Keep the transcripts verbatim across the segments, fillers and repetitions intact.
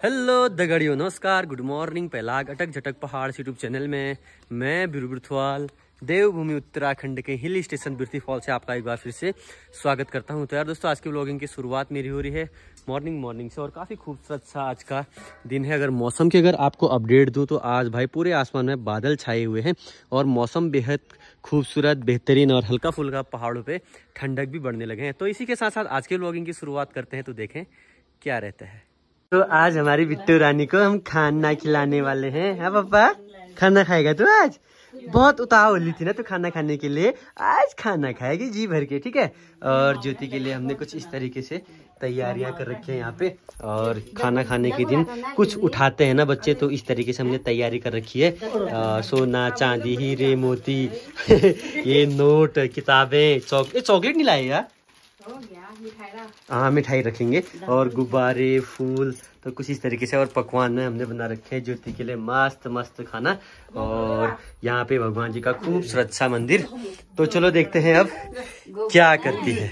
Hello दगड़ियों, नमस्कार, good morning. पहलाग अटक झटक पहाड़ यूट्यूब चैनल में मैं बिरु बिरथवाल देवभूमि उत्तराखंड के हिल स्टेशन बिरती फॉल से आपका एक बार फिर से स्वागत करता हूं। तो यार दोस्तों, आज की व्लॉगिंग की शुरुआत मेरी हो रही है मॉर्निंग मॉर्निंग से और काफ़ी खूबसूरत सा आज का दिन है। अगर मौसम की अगर आपको अपडेट दूं तो आज भाई पूरे आसमान में बादल छाए हुए हैं और मौसम बेहद खूबसूरत, बेहतरीन और हल्का फुल्का पहाड़ों पे ठंडक भी बढ़ने लगे हैं। तो इसी के साथ साथ आज के व्लॉगिंग की शुरुआत करते हैं, तो देखें क्या रहता है। तो आज हमारी बिट्टू रानी को हम खाना खिलाने वाले हैं। हाँ पापा, खाना खाएगा तू आज? बहुत उतावली थी ना तो खाना खाने के लिए, आज खाना खाएगी जी भर के, ठीक है। और ज्योति के लिए हमने कुछ इस तरीके से तैयारियां कर रखी है यहाँ पे। और खाना खाने के दिन कुछ उठाते हैं ना बच्चे, तो इस तरीके से हमने तैयारी कर रखी है। आ, सोना चांदी हीरे मोती ये नोट, किताबें, चौक ये चॉकलेट नहीं लाए यार, हाँ मिठाई रखेंगे और गुब्बारे, फूल, तो कुछ इस तरीके से। और पकवान में हमने बना रखे हैं ज्योति के लिए मस्त मस्त खाना। और यहाँ पे भगवान जी का खूबसूरत सा मंदिर। तो चलो देखते हैं अब क्या करती है।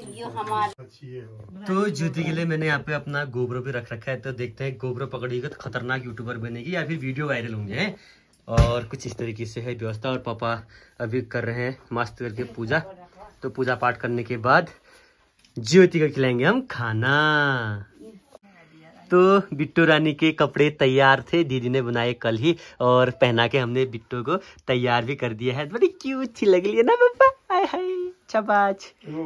तो ज्योति के लिए मैंने यहाँ पे अपना गोबरो भी रख रखा है, तो देखते हैं गोबरो पकड़ेगी तो खतरनाक यूट्यूबर बनेगी या फिर वीडियो वायरल होंगे। और कुछ इस तरीके से है व्यवस्था। और पापा अभी कर रहे हैं मस्त करके पूजा। तो पूजा पाठ करने के बाद ज्योति को खिलाएंगे हम खाना। तो बिट्टू रानी के कपड़े तैयार थे, दीदी ने बनाए कल ही और पहना के हमने बिट्टू को तैयार भी कर दिया है। बड़ी क्यूट सी लग रही है ना पापा, हाय हाय शाबाश।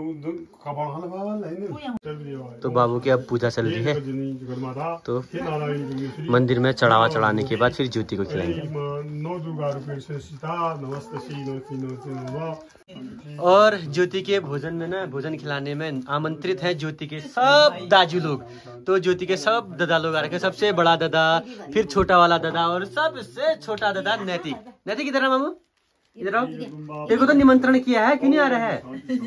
तो बाबू की अब पूजा चल रही है, तो मंदिर में चढ़ावा चढ़ाने के बाद फिर ज्योति को खिलाएंगे। और ज्योति के भोजन में ना, भोजन खिलाने में आमंत्रित है ज्योति के सब दाजू लोग। तो ज्योति के सब दादा लोग आ रखे हैं, सबसे बड़ा दादा, फिर छोटा वाला दादा और सबसे छोटा दादा नैतिक। नैतिक इधर आ मामू, इधर आओ। तेरे को तो निमंत्रण किया है, क्यों नहीं आ रहा है?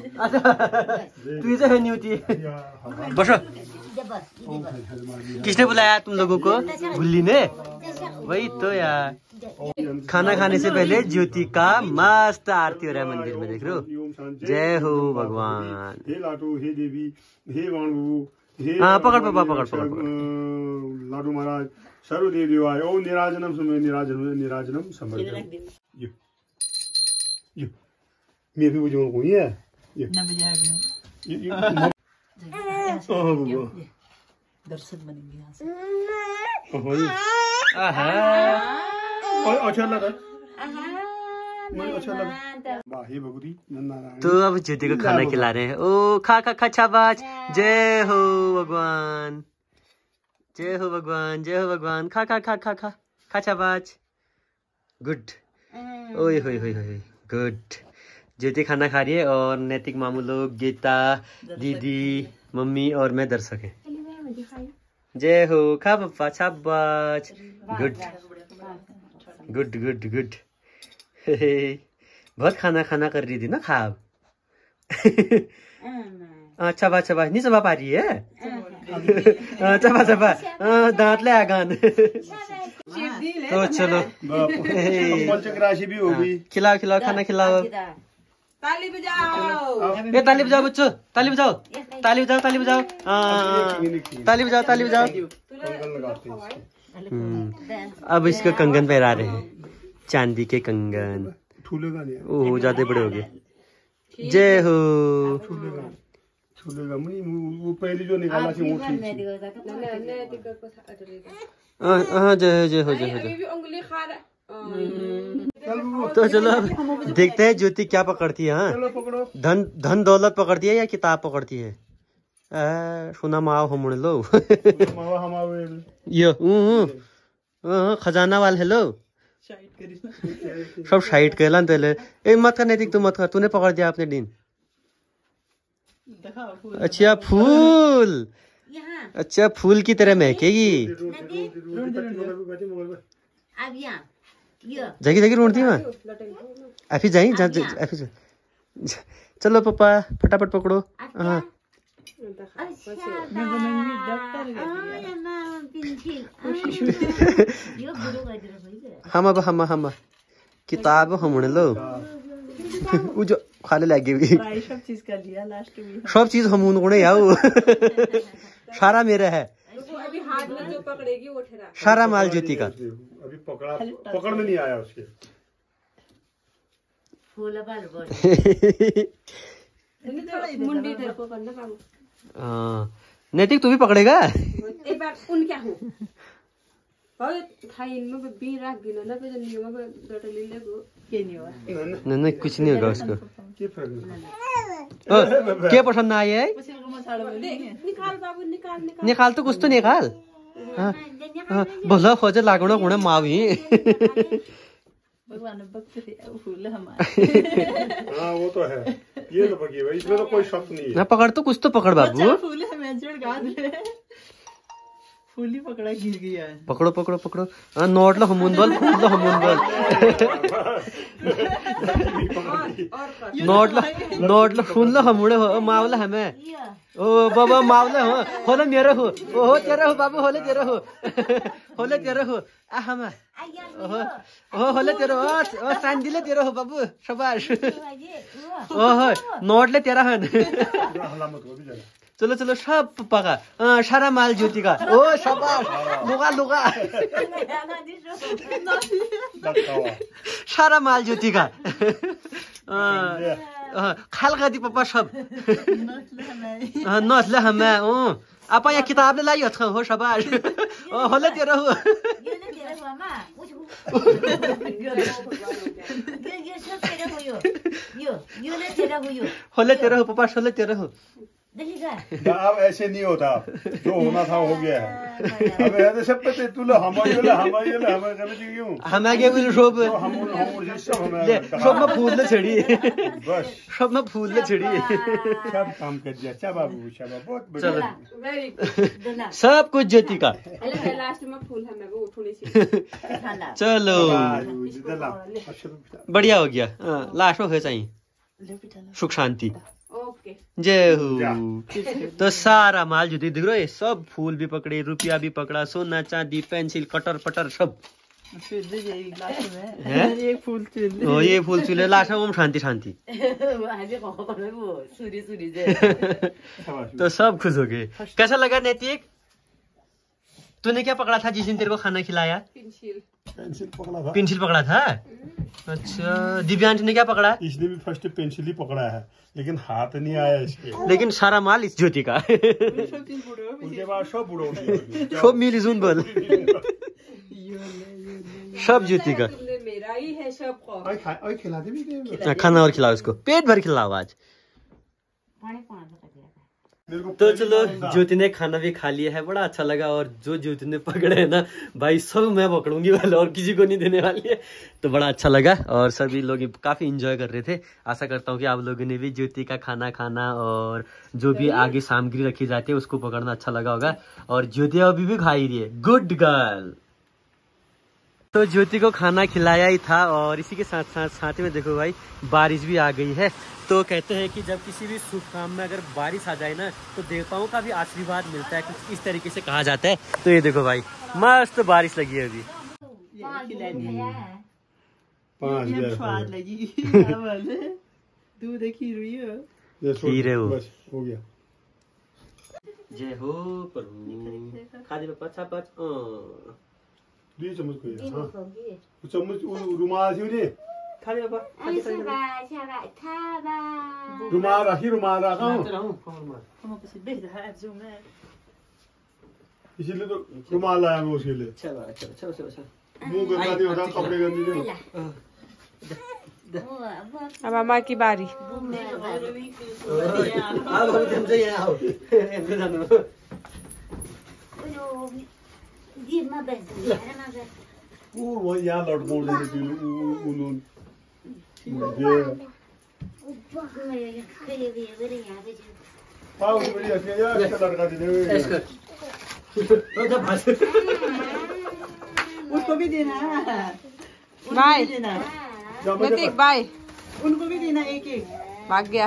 तू इसे है नहीं होती है। बसो, किसने बुलाया तुम लोगों को? गुल्ली ने? वही तो यार। खाना खाने से पहले ज्योति का मस्त आरती हो रहा है मंदिर में, देख रहे हो। जय हो भगवान। हाँ पकड़ पापा, पकड़ पकड़ लाडू महाराज सर्वदेव देवाय ओम निराजनम समय निराजनम निराजनम समर्पयामि। ये ये मैं भी बुझो को ये ये ना बजा ये ये दर्शन बनेंगे यहां से। ओहो आहा ओए अच्छा लगा, मुझे अच्छा लगा। वाह भगवती नन्ना। तो अब ज्योति को खाना खिला रहे हैं। ओ खा खा खा शाबाश। जय हो भगवान, जय हो भगवान, जय हो भगवान। खा खा खा खा खा खा शाबाश, गुड। ओए होए होए होए, गुड। ज्योति खाना खा रही है और नैतिक मामू लोग, गीता दीदी, मम्मी और मैं दर्शक है। जय हो, खा पप्पा शाबाश, गुड गुड गुड गुड। बहुत खाना खाना कर रही थी ना खाब। अच्छा बात चबा नहीं चबा पा रही है। चबा चबा दांत ले आगान। तो चलो राशि भी होगी। खिलाओ खिलाओ, खाना खिलाओ। ताली बजाओ, ये ताली बजाओ बच्चों, ताली बजाओ, ताली बजाओ, ताली बजाओ, ताली बजाओ, ताली बजाओ। अब इसको कंगन पहरा रहे हैं, चांदी के कंगन। ओह ज्यादा बड़े हो गए। जय हो। वो पहले जो निकाला थी वो ठीक। हाँ जय जय हो, जय हो जय। तो चलो अब देखते हैं ज्योति क्या पकड़ती है। हाँ धन धन दौलत पकड़ती है या किताब पकड़ती है? सुना माओ हम लो यो खजाना वाल हेलो सब साइड कर ला। ए मत कर नैतिक, तू मत कर, तूने पकड़ दिया आपने दिन। अच्छा फूल, अच्छा फूल की तरह महकेगी। जागी जागी रोटी में अभी जाई जा, जा, अभी जा। चलो पापा फटाफट पकड़ो। हाँ हम अब हम हम किताब हम लो वो जो खाने लगे भी सब चीज कर लिया लास्ट में, सब चीज हम उनको याओ सारा मेरा है। हाथ में जो पकड़ेगी वो ठहरा। सारा माल ज्योति का। अभी पकड़ा पकड़ में नहीं आया उसके। मुंडी तेरे को करना काम। नैतिक तू भी पकड़ेगा? एक बार उन क्या हो और था इनमें भी रख गिना ना पे नियम में डट ले ले को के नहीं हुआ। नहीं नहीं कुछ नहीं होगा उसको। के फर्क क्या पसंद आया है? निकाल बाबू निकाल निकाल निकाल तो कुछ तो निकाल। भला खोजे लागणो गुणे मावी। भगवान भक्त थे फूल हमारे। हाँ वो तो है, ये तो पकी भाई, इसमें तो कोई शक नहीं है। ना पकड़ तो कुछ तो पकड़ बाबू। फूल हमें जोड़ गाद ले फूली पकड़ा गिर गया है। पकड़ो पकड़ो पकड़ो। हाँ नोट लो हमून बोल फूल लो हमून बोल। नोट लो नोट लो फूल लो हमूने हो मावला हमें। ओ बाबा मावला हो होले मेरे हो ओ हो तेरे हो बाबू होले तेरे हो होले तेरे हो आ हम ओ होले तेरे हो ओ सांदिले तेरे हो बाबू शाबाश। ओ हो नोट ले तेरा हन। चलो चलो सब पका सारा माल ज्योति का। ओ शाबाश लुगा लुगा सारा माल ज्योति का। खाल का दी पापा सब नस्ल हमें ओ आप यहाँ किताब ले लाई हो शाबाश। ओ होले तेरा हो होले तेरा हो पापा होले तेरा हो। अब ऐसे नहीं होता, जो होना था हो गया है। अब ऐसे सब पे तूले हमारे ले हमारे ले हमारे करने क्यों हमें के बोल शोभ हम हम सब हमें ले सब में फूल ले छड़ी बस सब में फूल ले छड़ी सब काम कर दिया। अच्छा बाबू अच्छा बहुत चलो वेरी गुड। सब कुछ ज्योति का। अरे लास्ट में फूल हमें वो उठोनी चाहिए। चलो बढ़िया हो गया। लास्ट में हो चाहिए सुख शांति। ओके जय हो। तो सारा माल ज्योति दिख रहा है, सब फूल भी पकड़े, रुपया भी पकड़ा, सोना चांदी पेंसिल कटर पटर सब है। एक फूल चुन ओ ये फूल चुले लास्ट में ओम शांति शांति। तो सब खुश हो गए। कैसा लगा नैतिक? तूने क्या पकड़ा था जिस दिन तेरे को खाना खिलाया? पेंसिल पेंसिल पकड़ा था। पेंसिल पकड़ा था। अच्छा दिव्यांश ने क्या पकड़ा? इसने भी फर्स्ट पेंसिल ही पकड़ा है, लेकिन हाथ नहीं आया इसके। लेकिन सारा माल इस ज्योति का। उसके बाद सब बुढ़ो सब मिली सुन बोल सब ज्योति का। मेरा ही है सबको। और खिला दे भी खाना और खिलाओ उसको, पेट भर खिलाओ आज। तो चलो ज्योति ने खाना भी खा लिया है, बड़ा अच्छा लगा। और जो ज्योति ने पकड़े है ना भाई सब मैं पकड़ूंगी वाले और किसी को नहीं देने वाली है। तो बड़ा अच्छा लगा और सभी लोग काफी एंजॉय कर रहे थे। आशा करता हूँ कि आप लोगों ने भी ज्योति का खाना खाना और जो भी आगे सामग्री रखी जाती है उसको पकड़ना अच्छा लगा होगा। और ज्योति अभी भी खा ही रही है, गुड गर्ल। तो ज्योति को खाना खिलाया ही था और इसी के साथ साथ साथ में देखो भाई बारिश भी आ गई है। तो कहते हैं कि जब किसी भी शुभ काम में अगर बारिश आ जाए ना तो देवताओं का भी आशीर्वाद मिलता है, कुछ इस तरीके से कहा जाता है। तो ये देखो भाई मस्त बारिश लगी है अभी। पाँच लगी दूध खीर खीर हो हो गया। जय हो प्रभु। खा दे पापा छापा दो चम्मच कोई हां चम्मच रुमाल से दे खा दे पापा। रुमाल राखी रुमाल रखा इसीलिए तो रुमाल लाया मैं उसके लिए। अच्छा अच्छा अच्छा अच्छा मुंह गंदा नहीं होता, कपड़े गंदे नहीं। अब मामा की बारी। अब हम से यहाँ आओ इधर जानो वो वो यहाँ लटकों दे दी उन्होंने हाँ वो बढ़िया है यार, अच्छा लड़का दे उसको भी देना बाय देना नैतिक बाय उनको भी देना एक एक भाग गया।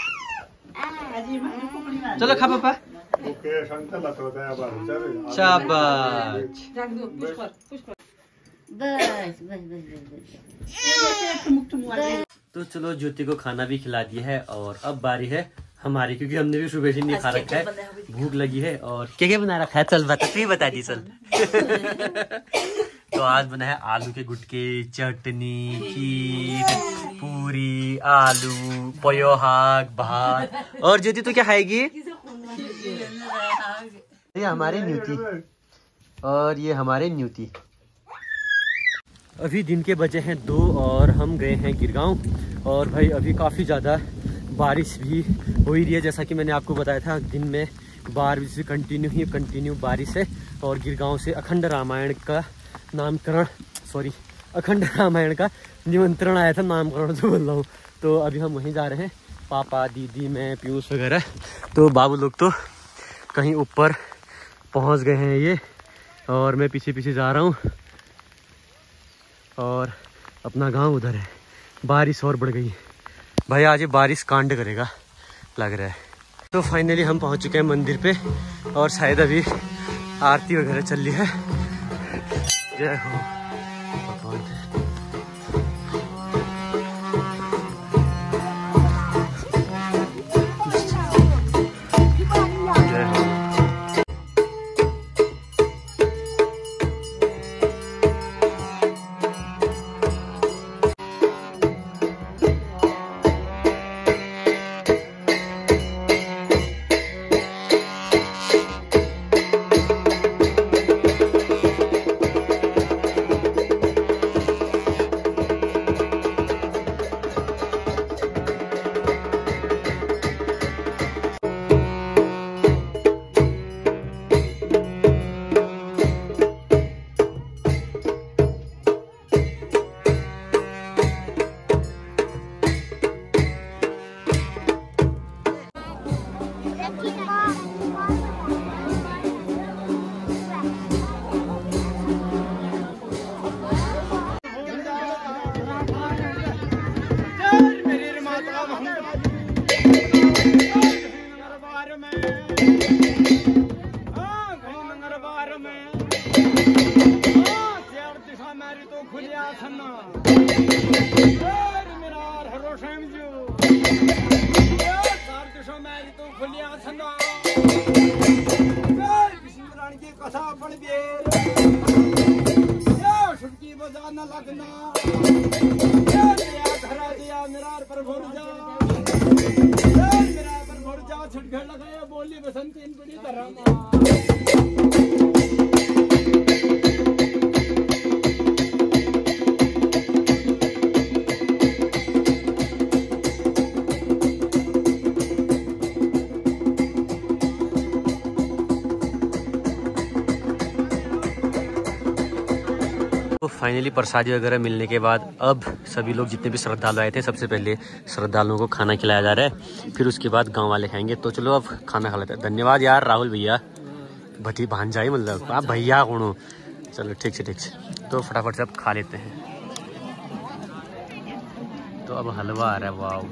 चलो खा पापा। ओके शंकर लग रहा है अब चल शाबाश। रख दो पुश कर पुश कर बस बस बस बस तो चलो ज्योति को खाना भी खिला दिया है और अब बारी है हमारी, क्योंकि हमने भी सुबह से नहीं खा रखा है, भूख लगी है। और क्या क्या बना रखा है, चल बता, तू ही बता दी चल। तो आज बना है आलू के गुटके, चटनी, खीर, पूरी, आलू, पोहा, भात। और ज्योति तो क्या खाएगी? ये हमारे न्यूती और ये हमारे न्यूती। अभी दिन के बजे हैं दो और हम गए हैं गिरगांव। और भाई अभी काफ़ी ज़्यादा बारिश भी हो ही रही है, जैसा कि मैंने आपको बताया था। दिन में बारह बजे से कंटिन्यू ही कंटिन्यू बारिश है। और गिरगांव से अखंड रामायण का नामकरण, सॉरी अखंड रामायण का निमंत्रण आया था, नामकरण जो बोल रहा हूँ। तो अभी हम वहीं जा रहे हैं, पापा, दीदी, मैं, पीयूष वगैरह। तो बाबू लोग तो कहीं ऊपर पहुँच गए हैं ये, और मैं पीछे पीछे जा रहा हूँ। और अपना गांव उधर है। बारिश और बढ़ गई भाई, आज ये बारिश कांड करेगा लग रहा है। तो फाइनली हम पहुंच चुके हैं मंदिर पे, और शायद अभी आरती वगैरह चल रही है। जय हो भगवान। जय हो। तो फाइनली प्रसादी वगैरह मिलने के बाद अब सभी लोग जितने भी श्रद्धालु आए थे, सबसे पहले श्रद्धालुओं को खाना खिलाया जा रहा है, फिर उसके बाद गांव वाले खाएंगे। तो चलो अब खाना खा लेते हैं। धन्यवाद यार राहुल भैया, भटी भांजा ही मतलब आप भैया कौन हो। चलो ठीक से ठीक से, तो फटाफट से अब खा लेते हैं। तो अब हलवा आ रहा है, वाह।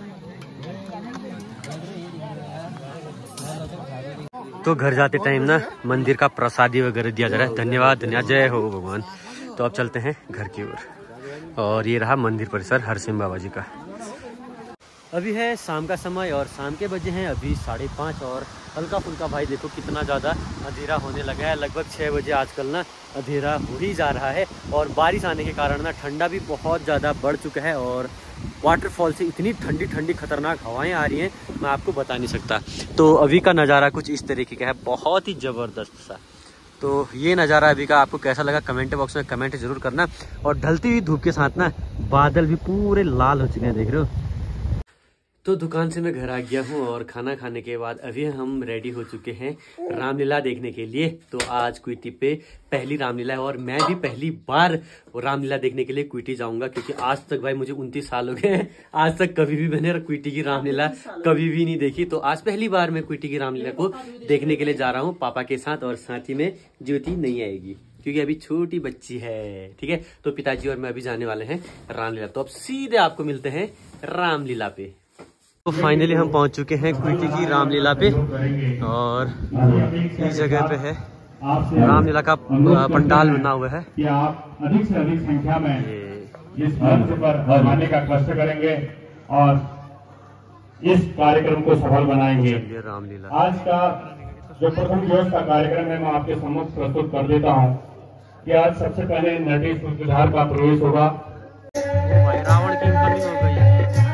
तो घर जाते टाइम ना मंदिर का प्रसादी वगैरह दिया जा रहा है। धन्यवाद धन्यवाद, जय हो भगवान। तो अब चलते हैं घर की ओर। और ये रहा मंदिर परिसर हरसिंह बाबा जी का। अभी है शाम का समय और शाम के बजे हैं अभी साढ़े पाँच, और हल्का फुल्का भाई देखो कितना ज़्यादा अंधेरा होने लगा है। लगभग छः बजे आजकल ना अंधेरा हो ही जा रहा है। और बारिश आने के कारण ना ठंडा भी बहुत ज़्यादा बढ़ चुका है, और वाटरफॉल से इतनी ठंडी ठंडी खतरनाक हवाएं आ रही हैं, मैं आपको बता नहीं सकता। तो अभी का नज़ारा कुछ इस तरीके का है, बहुत ही ज़बरदस्त सा। तो ये नज़ारा अभी का आपको कैसा लगा कमेंट बॉक्स में कमेंट जरूर करना। और ढलती हुई धूप के साथ ना बादल भी पूरे लाल हो चुके हैं, देख रहे हो। तो दुकान से मैं घर आ गया हूँ, और खाना खाने के बाद अभी हम रेडी हो चुके हैं रामलीला देखने के लिए। तो आज क्विटी पे पहली रामलीला है, और मैं भी पहली बार रामलीला देखने के लिए क्विटी जाऊंगा, क्योंकि आज तक भाई मुझे उनतीस साल हो गए हैं, आज तक कभी भी मैंने क्विटी की रामलीला कभी भी नहीं देखी। तो आज पहली बार मैं क्विटी की रामलीला को देखने के लिए जा रहा हूँ पापा के साथ, और साथ ही में ज्योति नहीं आएगी क्योंकि अभी छोटी बच्ची है, ठीक है। तो पिताजी और मैं अभी जाने वाले हैं रामलीला। तो अब सीधे आपको मिलते हैं रामलीला पे। तो फाइनली हम पहुंच चुके हैं क्विटी की रामलीला पे, और इस जगह पे है रामलीला का पंडाल बना हुआ है। कि आप अधिक से अधिक संख्या में इस मंच पर आने का कष्ट करेंगे, और इस कार्यक्रम को सफल बनाएंगे। रामलीला आज का जो प्रथम दिवस का कार्यक्रम है मैं आपके समक्ष प्रस्तुत कर देता हूँ कि आज सबसे पहले नटी सूत्रधार का प्रवेश होगा। भाई रावण की इनकमिंग हो गई है।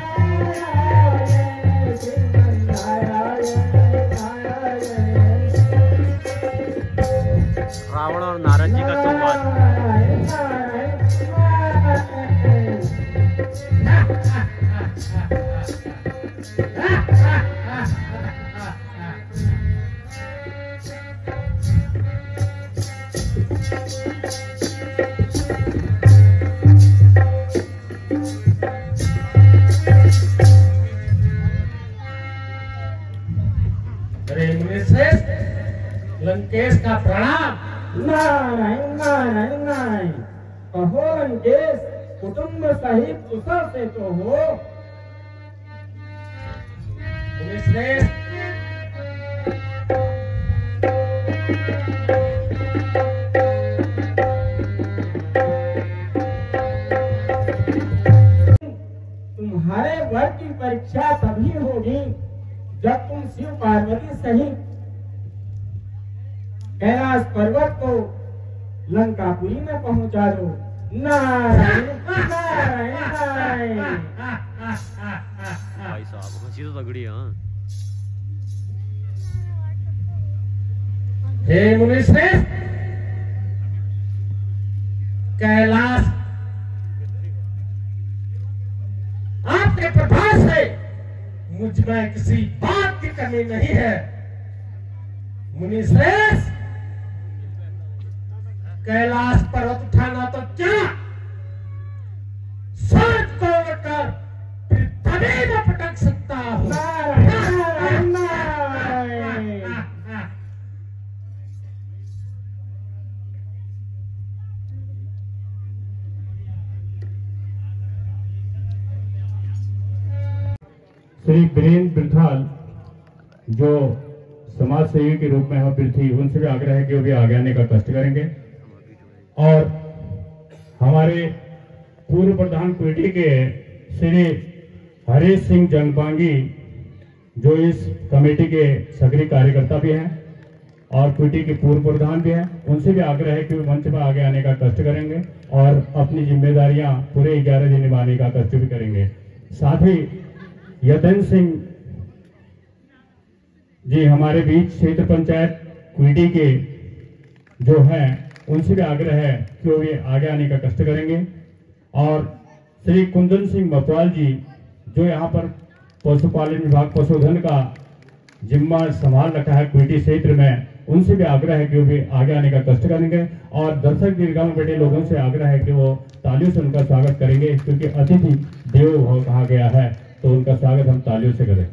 रावण और नारद जी का संवाद। लंकेश का प्रणाम। नारायण नारायण नारायण। अहो लंकेश, कुटुंब सहित कुशल से तो हो। श्रेष्ठ तुम्हारे वर्ग की परीक्षा तभी होगी जब तुम शिव पार्वती सहित कैलाश पर्वत को लंकापुरी में पहुंचा दो। नारायण नारायण नारायण। भाई साहब हंसी तो तगड़ी है। हाँ हे मुनिश्रेष्ठ, कैलाश आपके प्रभाव से मुझ में किसी बात की कमी नहीं है। मुनिश्रेष्ठ, कैलाश पर्वत उठाना तो क्या, स्वर्ग को उड़कर पृथ्वी में पटक सकता हूँ। नारायण नारायण। श्री वीरेंद्र बिरथाल जो समाज सेवी के रूप में हम पृथ्वी, उनसे भी आग्रह है कि वो भी आगे आने का कष्ट करेंगे। और हमारे पूर्व प्रधान क्विटी के श्री हरीश सिंह जंगपांगी जो इस कमेटी के सक्रिय कार्यकर्ता भी हैं और क्विटी के पूर्व प्रधान भी हैं, उनसे भी आग्रह है कि वो मंच पर आगे आने का कष्ट करेंगे और अपनी जिम्मेदारियां पूरे ग्यारह दिन निभाने का कष्ट भी करेंगे। साथ ही यतन सिंह जी हमारे बीच क्षेत्र पंचायत क्विटी के जो हैं, उनसे भी आग्रह है कि वो ये आगे आने का कष्ट करेंगे। और श्री कुंदन सिंह मपवाल जी जो यहाँ पर पशुपालन विभाग पशुधन का जिम्मा संभाल रखा है क्विटी क्षेत्र में, उनसे भी आग्रह है कि वो भी आगे आने का कष्ट करेंगे। और दर्शक दीर्घा में बैठे लोगों से आग्रह है कि वो तालियों से उनका स्वागत करेंगे, क्योंकि अतिथि देवो भव कहा गया है, तो उनका स्वागत हम तालियों से करें।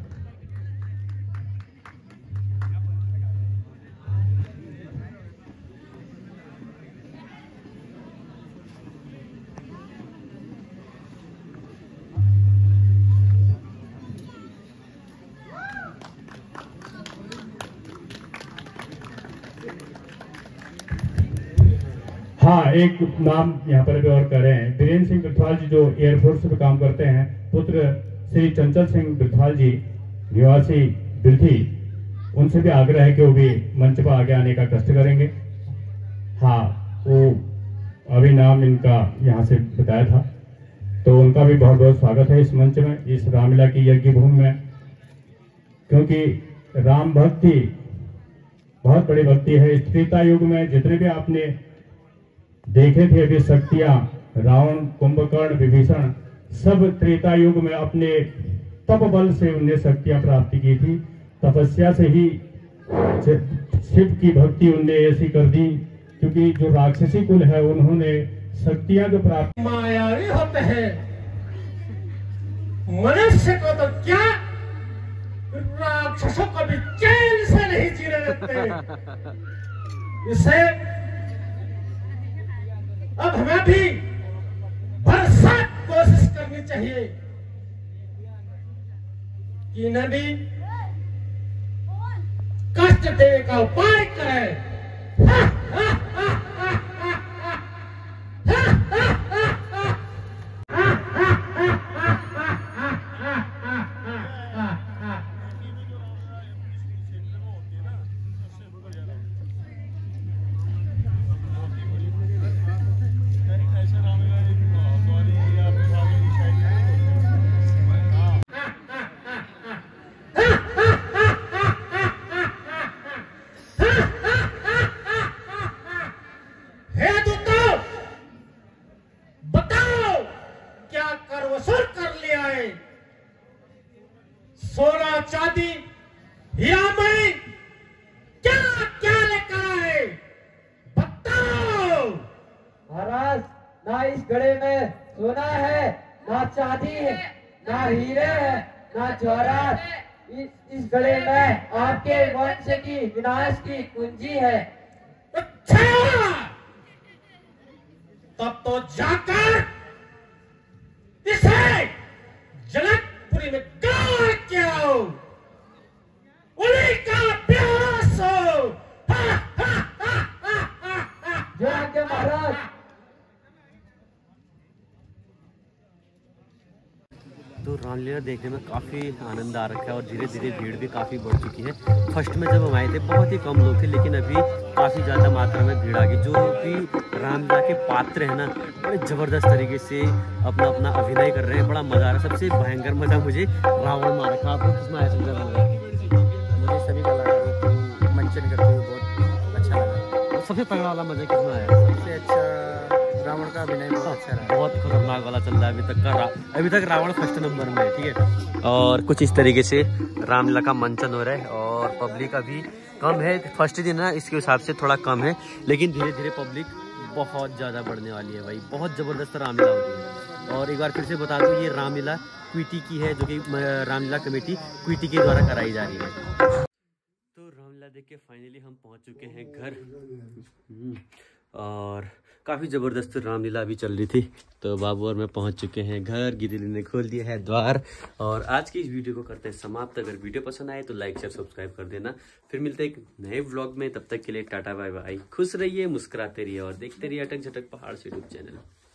हाँ, एक नाम यहाँ पर भी और कर रहे हैं, वीरेंद्र सिंह बिरथवाल जी जो एयरफोर्स में काम करते हैं, पुत्र श्री चंचल सिंह बिरथवाल जी निवासी बिरथी, उनसे भी आग्रह है कि वो भी मंच पर आगे आने का कष्ट करेंगे। हाँ, वो अभी नाम इनका यहाँ से बताया था, तो उनका भी बहुत बहुत स्वागत है इस मंच में, इस रामलीला की यज्ञ भूमि में, क्योंकि राम भक्ति बहुत बड़ी भक्ति है। त्रेता युग में जितने भी आपने देखे थे अभी शक्तियां, रावण, कुंभकर्ण, विभीषण, सब त्रेता युग में अपने तप बल से उन्हें शक्तियां प्राप्त की थी। तपस्या से ही शिव की भक्ति उनने ऐसी कर दी, क्योंकि जो राक्षसी कुल है उन्होंने शक्तियां जो प्राप्त मायावी होते हैं। मनुष्य को तो क्या, राक्षसों को भी चैन से नहीं जीने देते। इसे अब हमें भी भरसक कोशिश करनी चाहिए कि न भी कष्ट देने का उपाय करें। चांदी हीरामणि क्या क्या लेकर आए, बताओ। महाराज, ना इस घड़े में सोना है, ना चांदी है, ना हीरे है, ना जवाहरात। इस इस घड़े में आपके वंश की विनाश की कुंजी है। अच्छा, तब तो जाकर इसे जनकपुरी में गाड़ के आओ, उन्हीं का प्यास हो। जय आज्ञा महाराज। तो रामलीला देखने में काफ़ी आनंद आ रखा है और धीरे धीरे भीड़ भी काफ़ी बढ़ चुकी है। फर्स्ट में जब हम आए थे बहुत ही कम लोग थे, लेकिन अभी काफ़ी ज़्यादा मात्रा में भीड़ आ गई। जो भी रामलीला के पात्र हैं ना, बड़े ज़बरदस्त तरीके से अपना अपना अभिनय कर रहे हैं, बड़ा मज़ा आ रहा है। सबसे भयंकर मज़ा मुझे रावण मारा था। आपको किसमें आया समझा? मुझे सभी का लगा मंचन करते हुए बहुत अच्छा लगा। सबसे तगड़ा वाला मज़ा किसमें आया? सबसे अच्छा रावण का अभिनय बहुत अच्छा रहा, बहुत खतरनाक वाला चल रहा है अभी तक का। अभी तक रावण फर्स्ट नंबर में है, ठीक है। और कुछ इस तरीके से रामलीला का मंचन हो रहा है और पब्लिक अभी कम है। फर्स्ट दिन ना इसके हिसाब से थोड़ा कम है, लेकिन धीरे धीरे पब्लिक बहुत ज़्यादा बढ़ने वाली है भाई। बहुत ज़बरदस्त रामलीला हो रही है। और एक बार फिर से बता दूँ, ये रामलीला क्विटी की है, जो कि रामलीला कमेटी क्विटी के द्वारा कराई जा रही है। तो रामलीला देख के फाइनली हम पहुँच चुके हैं घर, और काफ़ी ज़बरदस्त रामलीला अभी चल रही थी। तो बाबू और मैं पहुंच चुके हैं घर, गिरिली ने खोल दिया है द्वार। और आज की इस वीडियो को करते हैं समाप्त। अगर वीडियो पसंद आए तो लाइक शेयर सब्सक्राइब कर देना। फिर मिलते हैं एक नए व्लॉग में, तब तक के लिए टाटा बाय बाय। खुश रहिए, मुस्कुराते रहिए और देखते रहिए अटक झटक पहाड़ से यूट्यूब चैनल।